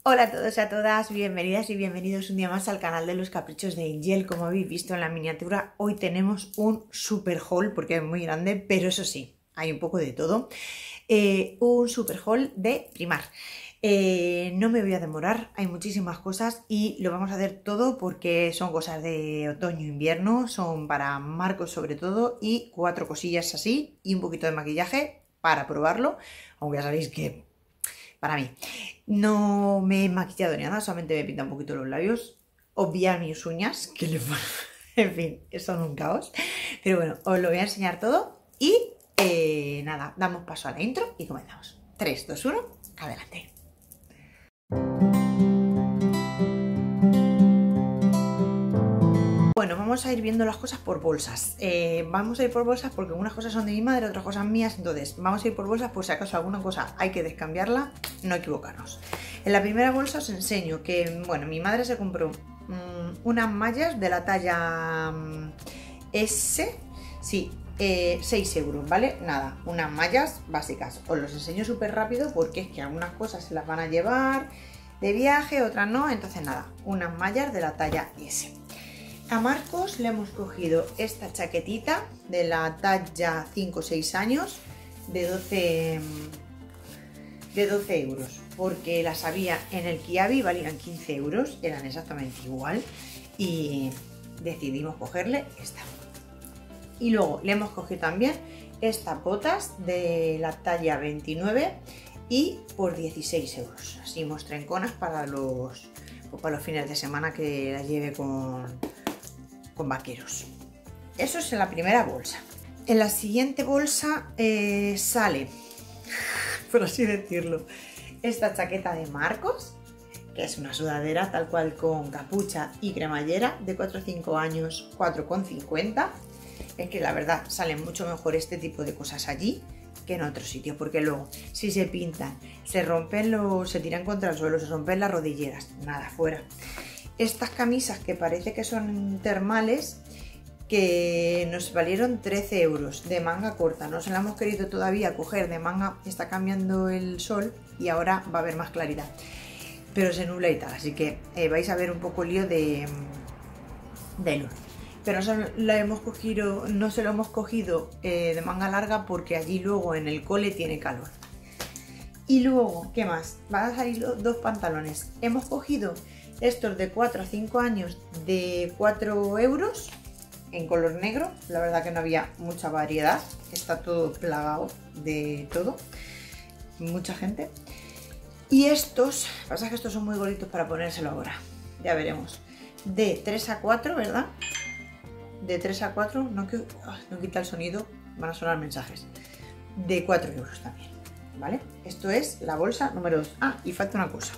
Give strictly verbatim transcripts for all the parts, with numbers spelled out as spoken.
Hola a todos y a todas, bienvenidas y bienvenidos un día más al canal de los caprichos de Angel. Como habéis visto en la miniatura, hoy tenemos un super haul porque es muy grande, pero eso sí, hay un poco de todo. Eh, un super haul de Primar. Eh, no me voy a demorar, hay muchísimas cosas y lo vamos a hacer todo porque son cosas de otoño-invierno, son para Marcos sobre todo y cuatro cosillas así y un poquito de maquillaje para probarlo, aunque ya sabéis que para mí no me he maquillado ni nada, solamente me he pintado un poquito los labios, obviar mis uñas, que le en fin, son un caos, pero bueno, os lo voy a enseñar todo y eh, nada, damos paso a la intro y comenzamos. tres, dos, uno, adelante. Bueno, vamos a ir viendo las cosas por bolsas. Eh, vamos a ir por bolsas porque unas cosas son de mi madre, otras cosas mías. Entonces, vamos a ir por bolsas por si acaso alguna cosa hay que descambiarla, no equivocarnos. En la primera bolsa os enseño que, bueno, mi madre se compró mmm, unas mallas de la talla mmm, S, sí, eh, seis euros, ¿vale? Nada, unas mallas básicas. Os los enseño súper rápido porque es que algunas cosas se las van a llevar de viaje, otras no. Entonces, nada, unas mallas de la talla S. A Marcos le hemos cogido esta chaquetita de la talla cinco o seis años de doce, de doce euros, porque las había en el Kiabi, valían quince euros, eran exactamente igual y decidimos cogerle esta. Y luego le hemos cogido también estas botas de la talla veintinueve y por dieciséis euros, así mostrenconas para los, pues para los fines de semana que las lleve con... con vaqueros. Eso es en la primera bolsa. En la siguiente bolsa eh, sale, por así decirlo, esta chaqueta de Marcos, que es una sudadera tal cual con capucha y cremallera de cuatro o cinco años, cuatro con cincuenta. Es que la verdad sale mucho mejor este tipo de cosas allí que en otros sitios, porque luego si se pintan, se rompen los, se tiran contra el suelo, se rompen las rodilleras, nada, fuera. Estas camisas que parece que son termales, que nos valieron trece euros de manga corta, no se la hemos querido todavía coger de manga, está cambiando el sol y ahora va a haber más claridad, pero se nubla y tal, así que eh, vais a ver un poco lío de, de luz. Pero no se, la hemos cogido, no se lo hemos cogido eh, de manga larga porque allí luego en el cole tiene calor. Y luego, ¿qué más? Van a salir dos pantalones. Hemos cogido estos de cuatro a cinco años de cuatro euros en color negro. La verdad que no había mucha variedad. Está todo plagado de todo. Mucha gente. Y estos, pasa que estos son muy gorditos para ponérselo ahora. Ya veremos. De tres a cuatro, ¿verdad? De tres a cuatro, no, que, oh, no quita el sonido, van a sonar mensajes. De cuatro euros también, ¿vale? Esto es la bolsa número dos. Ah, y falta una cosa.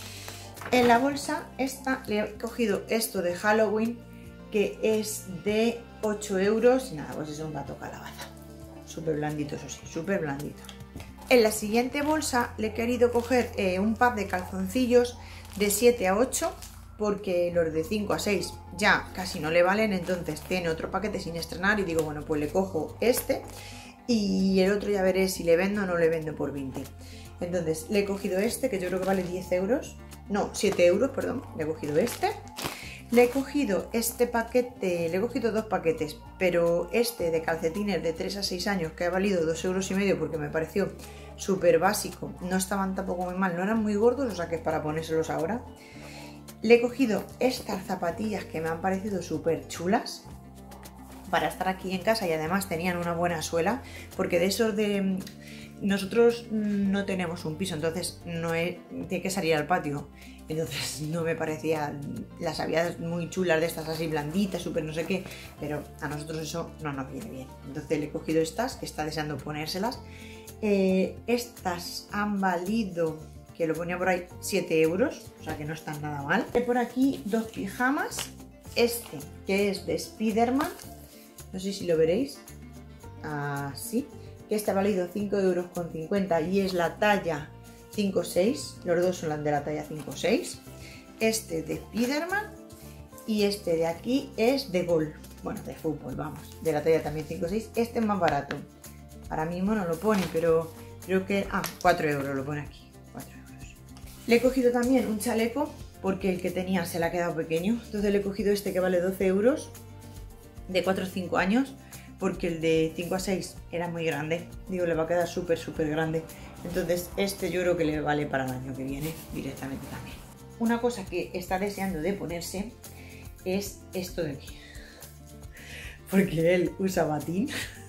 En la bolsa esta le he cogido esto de Halloween, que es de ocho euros. Y nada, pues es un gato calabaza. Súper blandito, eso sí, súper blandito. En la siguiente bolsa le he querido coger eh, un pack de calzoncillos de siete a ocho, porque los de cinco a seis ya casi no le valen, entonces tiene otro paquete sin estrenar y digo, bueno, pues le cojo este y el otro ya veré si le vendo o no le vendo por veinte. Entonces le he cogido este, que yo creo que vale diez euros, no, siete euros, perdón, le he cogido este. Le he cogido este paquete, le he cogido dos paquetes, pero este de calcetines de tres a seis años que ha valido dos euros y medio porque me pareció súper básico, no estaban tampoco muy mal, no eran muy gordos, o sea que es para ponérselos ahora. Le he cogido estas zapatillas que me han parecido súper chulas para estar aquí en casa y además tenían una buena suela, porque de esos de... Nosotros no tenemos un piso, entonces no he... tiene que salir al patio, entonces no me parecía... Las había muy chulas de estas así blanditas, súper no sé qué, pero a nosotros eso no nos viene bien. Entonces le he cogido estas, que está deseando ponérselas. Eh, estas han valido... que lo ponía por ahí, siete euros, o sea que no están nada mal. Hay por aquí dos pijamas, este que es de Spiderman, no sé si lo veréis, así, que este ha valido cinco euros con cincuenta y es la talla cinco seis, los dos son de la talla cinco seis, este de Spiderman y este de aquí es de gol, bueno, de fútbol, vamos, de la talla también cinco seis, este es más barato, ahora mismo no lo pone, pero creo que, ah, cuatro euros lo pone aquí. Le he cogido también un chaleco porque el que tenía se le ha quedado pequeño. Entonces le he cogido este que vale doce euros, de cuatro a cinco años, porque el de cinco a seis era muy grande. Digo, le va a quedar súper, súper grande. Entonces este yo creo que le vale para el año que viene directamente también. Una cosa que está deseando de ponerse es esto de aquí. Porque él usa batín,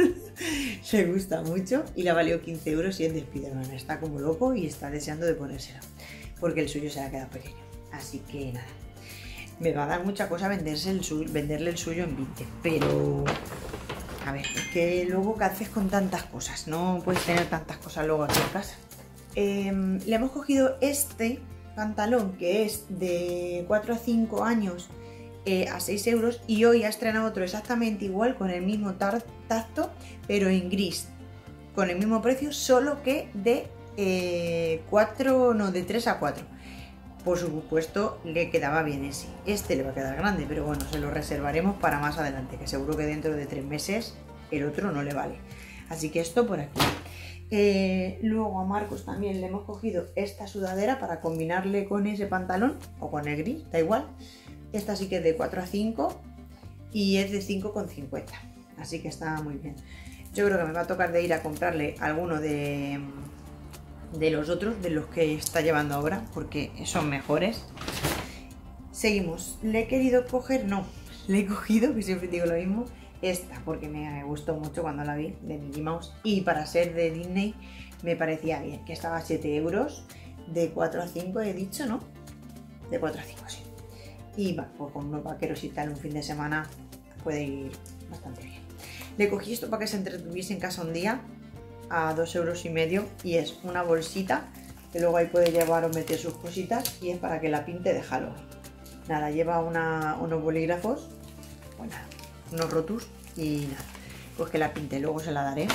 le gusta mucho y le valió quince euros y es de Spiderman. Está como loco y está deseando de ponérselo, porque el suyo se le ha quedado pequeño. Así que nada, me va a dar mucha cosa venderse el suyo, venderle el suyo en veinte, pero a ver, es que luego ¿qué haces con tantas cosas? No puedes tener tantas cosas luego aquí en casa. Eh, le hemos cogido este pantalón que es de cuatro a cinco años eh, a seis euros y hoy ha estrenado otro exactamente igual con el mismo tacto pero en gris, con el mismo precio, solo que de eh, cuatro, no, de tres a cuatro. Por supuesto le quedaba bien ese. Este le va a quedar grande, pero bueno, se lo reservaremos para más adelante, que seguro que dentro de tres meses el otro no le vale. Así que esto por aquí. Eh, luego a Marcos también le hemos cogido esta sudadera para combinarle con ese pantalón o con el gris, da igual. Esta sí que es de cuatro a cinco y es de cinco con cincuenta, así que está muy bien. Yo creo que me va a tocar de ir a comprarle alguno de... de los otros, de los que está llevando ahora, porque son mejores. Seguimos. Le he querido coger, no, le he cogido, que siempre digo lo mismo, esta, porque me gustó mucho cuando la vi, de Mickey Mouse, y para ser de Disney me parecía bien, que estaba a siete euros, de cuatro a cinco he dicho, ¿no? De cuatro a cinco, sí. Y bueno, pues con unos vaqueros y tal, un fin de semana puede ir bastante bien. Le cogí esto para que se entretuviese en casa un día, a dos euros y medio, y es una bolsita que luego ahí puede llevar o meter sus cositas y es para que la pinte de Halloween. Nada, lleva una, unos bolígrafos, bueno, unos rotus y nada, pues que la pinte, luego se la daré.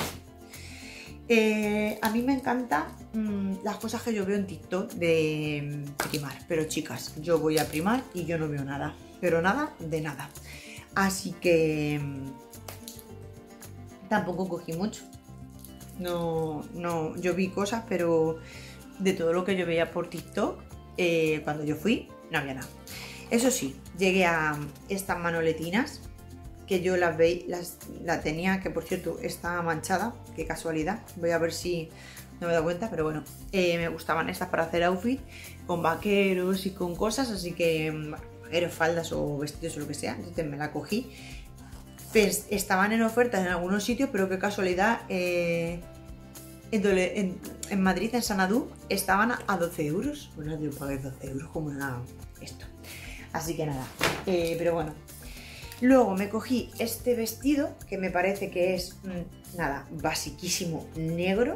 Eh, a mí me encantan mmm, las cosas que yo veo en TikTok de Primar, pero chicas, yo voy a Primar y yo no veo nada, pero nada de nada. Así que mmm, tampoco cogí mucho. No, no, yo vi cosas, pero de todo lo que yo veía por TikTok, eh, cuando yo fui, no había nada. Eso sí, llegué a estas manoletinas, que yo las veía, las, la tenía, que por cierto está manchada, qué casualidad. Voy a ver si no me he dado cuenta, pero bueno, eh, me gustaban estas para hacer outfit, con vaqueros y con cosas, así que, bueno, vaqueros, faldas o vestidos o lo que sea, entonces me la cogí. Pues estaban en ofertas en algunos sitios, pero qué casualidad, eh, en, en, en Madrid, en Sanadú, estaban a doce euros. Bueno, yo pagué doce euros como era esto. Así que nada, eh, pero bueno. Luego me cogí este vestido, que me parece que es, mmm, nada, basiquísimo, negro.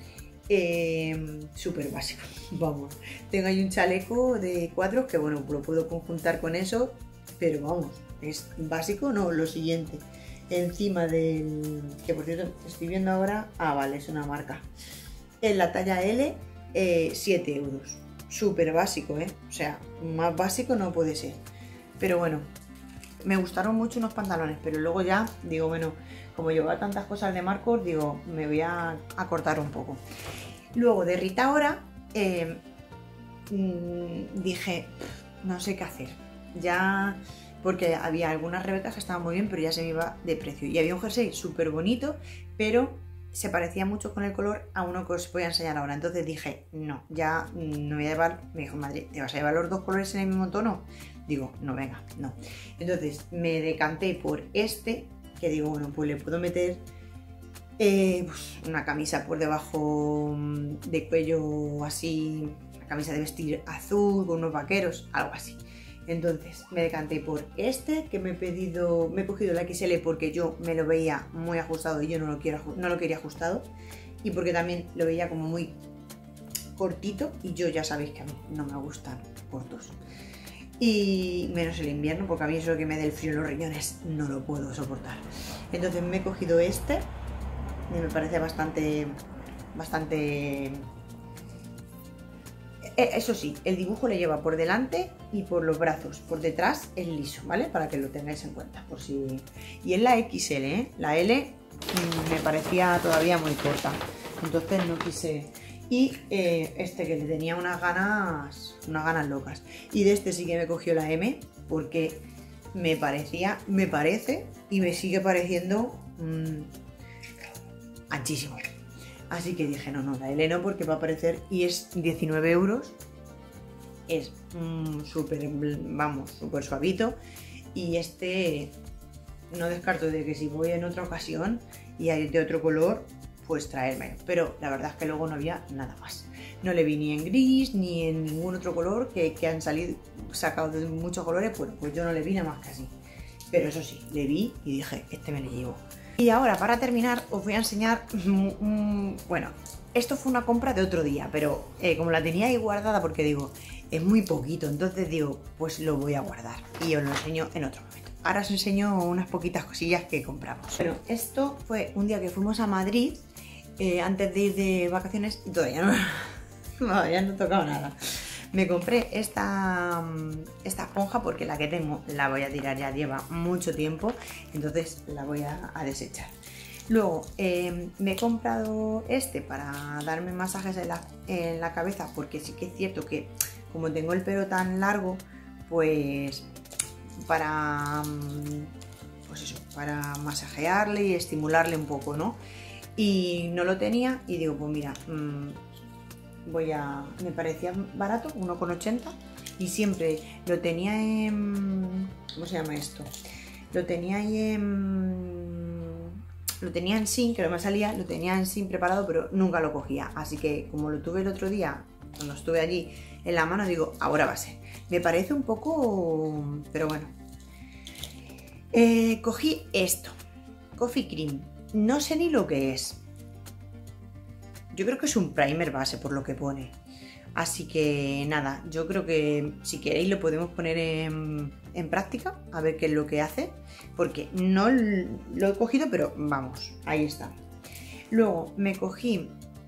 Eh, súper básico, vamos. Tengo ahí un chaleco de cuadros que, bueno, lo puedo conjuntar con eso, pero vamos. Es básico, no, lo siguiente. Encima del... que por cierto, estoy viendo ahora... Ah, vale, es una marca. En la talla L, eh, siete euros. Súper básico, ¿eh? O sea, más básico no puede ser. Pero bueno, me gustaron mucho unos pantalones, pero luego ya, digo, bueno, como llevaba tantas cosas de Marcos, digo, me voy a, a cortar un poco. Luego de Rita Ora, eh, mmm, dije, no sé qué hacer. Ya... porque había algunas Rebecas que estaban muy bien, pero ya se me iba de precio. Y había un jersey súper bonito, pero se parecía mucho con el color a uno que os voy a enseñar ahora. Entonces dije, no, ya no voy a llevar... Me dijo, madre, ¿te vas a llevar los dos colores en el mismo tono? Digo, no, venga, no. Entonces me decanté por este, que digo, bueno, pues le puedo meter eh, pues una camisa por debajo de cuello así, una camisa de vestir azul, con unos vaqueros, algo así. Entonces me decanté por este, que me he pedido, me he cogido la equis ele porque yo me lo veía muy ajustado y yo no lo, quiero, no lo quería ajustado, y porque también lo veía como muy cortito y yo ya sabéis que a mí no me gustan cortos, y menos el invierno, porque a mí eso que me dé el frío en los riñones no lo puedo soportar. Entonces me he cogido este y me parece bastante, bastante... Eso sí, el dibujo le lleva por delante y por los brazos, por detrás es liso, ¿vale? Para que lo tengáis en cuenta, por si... Y es la equis ele, ¿eh? La ele mmm, me parecía todavía muy corta, entonces no quise... Y eh, este que le tenía unas ganas, unas ganas locas. Y de este sí que me cogió la M, porque me parecía, me parece y me sigue pareciendo mmm, anchísimo. Así que dije, no, no, la L no, porque va a aparecer y es diecinueve euros. Es mmm, súper, vamos, súper suavito. Y este no descarto de que si voy en otra ocasión y hay de otro color, pues traérmelo. Pero la verdad es que luego no había nada más. No le vi ni en gris ni en ningún otro color que, que han salido sacado de muchos colores. Bueno, pues yo no le vi nada más que así. Pero eso sí, le vi y dije, este me lo llevo. Y ahora, para terminar, os voy a enseñar, mmm, bueno, esto fue una compra de otro día, pero eh, como la tenía ahí guardada, porque digo, es muy poquito, entonces digo, pues lo voy a guardar y os lo enseño en otro momento. Ahora os enseño unas poquitas cosillas que compramos. Bueno, esto fue un día que fuimos a Madrid, eh, antes de ir de vacaciones, y todavía no, todavía no he tocado nada. Me compré esta, esta esponja porque la que tengo la voy a tirar, ya lleva mucho tiempo, entonces la voy a, a desechar. Luego eh, me he comprado este para darme masajes en la, en la cabeza, porque sí que es cierto que como tengo el pelo tan largo, pues para, pues eso, para masajearle y estimularle un poco, ¿no? Y no lo tenía y digo, pues mira, mmm, voy a, me parecía barato, uno con ochenta, y siempre lo tenía en, ¿cómo se llama esto? Lo tenía ahí en, lo tenía en zinc, que no me salía, lo tenía en zinc preparado, pero nunca lo cogía, así que como lo tuve el otro día, cuando estuve allí en la mano, digo, ahora va a ser. Me parece un poco, pero bueno. Eh, cogí esto, Coffee Cream, no sé ni lo que es. Yo creo que es un primer base por lo que pone. Así que nada, yo creo que si queréis lo podemos poner en, en práctica, a ver qué es lo que hace. Porque no lo he cogido, pero vamos, ahí está. Luego me cogí,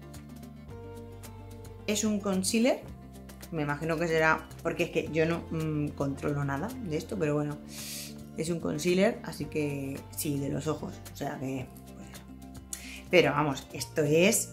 es un concealer, me imagino que será, porque es que yo no mmm, controlo nada de esto, pero bueno, es un concealer, así que sí, de los ojos, o sea que, pues eso. Pero vamos, esto es...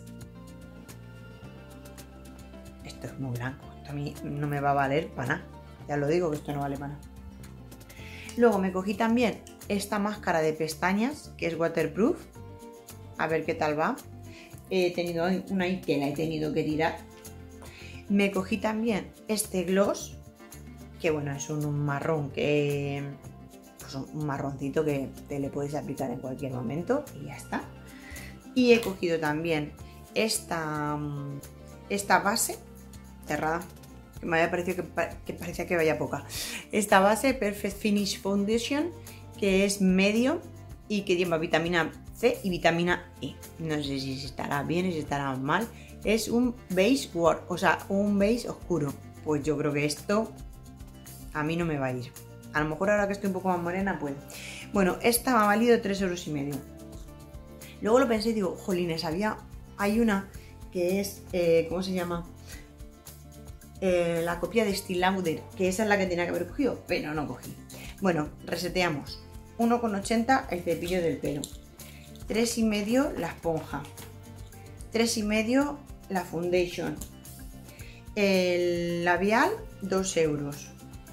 Esto es muy blanco, esto a mí no me va a valer para nada, ya lo digo que esto no vale para nada. Luego me cogí también esta máscara de pestañas que es waterproof, a ver qué tal va. He tenido una y que la he tenido que tirar. Me cogí también este gloss, que bueno, es un, un marrón, que pues un marroncito que te le puedes aplicar en cualquier momento y ya está. Y he cogido también esta, esta base cerrada, que me había parecido que, que parecía que vaya poca. Esta base Perfect Finish Foundation, que es medio y que lleva vitamina C y vitamina E. No sé si estará bien, si estará mal. Es un beige war, o sea, un beige oscuro. Pues yo creo que esto a mí no me va a ir. A lo mejor ahora que estoy un poco más morena, pues. Bueno, esta me ha valido tres euros y medio. Luego lo pensé y digo, jolines, había, hay una que es, eh, ¿cómo se llama? Eh, la copia de Estée Lauder, que esa es la que tenía que haber cogido, pero no cogí. Bueno, reseteamos. uno con ochenta el cepillo del pelo. tres y medio la esponja. tres y medio la foundation. El labial, dos euros.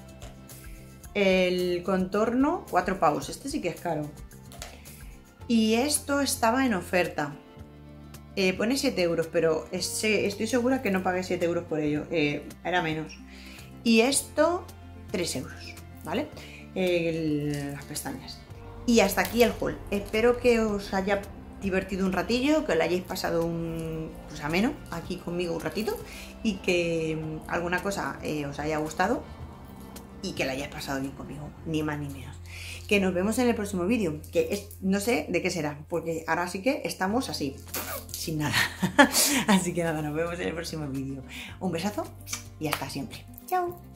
El contorno, cuatro pavos. Este sí que es caro. Y esto estaba en oferta. Eh, pone siete euros, pero es, estoy segura que no pagué siete euros por ello. Eh, era menos. Y esto, tres euros, ¿vale? El, las pestañas. Y hasta aquí el haul. Espero que os haya divertido un ratillo, que lo hayáis pasado un pues, ameno aquí conmigo un ratito y que alguna cosa eh, os haya gustado y que la hayáis pasado bien conmigo, ni más ni menos. Que nos vemos en el próximo vídeo, que es, no sé de qué será, porque ahora sí que estamos así, sin nada. Así que nada, nos vemos en el próximo vídeo. Un besazo y hasta siempre. Chao.